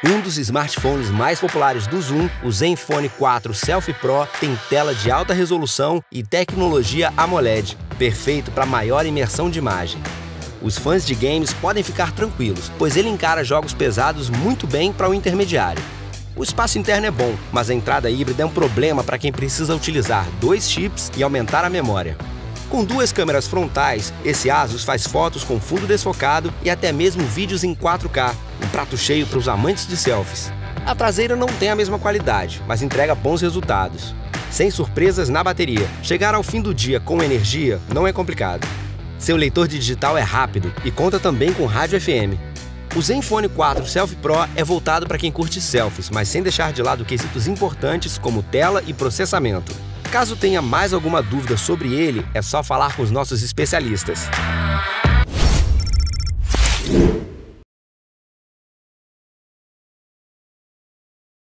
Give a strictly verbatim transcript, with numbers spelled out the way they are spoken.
Um dos smartphones mais populares do Zoom, o Zenfone quatro Selfie Pro tem tela de alta resolução e tecnologia AMOLED, perfeito para maior imersão de imagem. Os fãs de games podem ficar tranquilos, pois ele encara jogos pesados muito bem para o intermediário. O espaço interno é bom, mas a entrada híbrida é um problema para quem precisa utilizar dois chips e aumentar a memória. Com duas câmeras frontais, esse Asus faz fotos com fundo desfocado e até mesmo vídeos em quatro K, um prato cheio para os amantes de selfies. A traseira não tem a mesma qualidade, mas entrega bons resultados. Sem surpresas na bateria, chegar ao fim do dia com energia não é complicado. Seu leitor de digital é rápido e conta também com rádio F M. O Zenfone quatro Selfie Pro é voltado para quem curte selfies, mas sem deixar de lado quesitos importantes como tela e processamento. Caso tenha mais alguma dúvida sobre ele, é só falar com os nossos especialistas.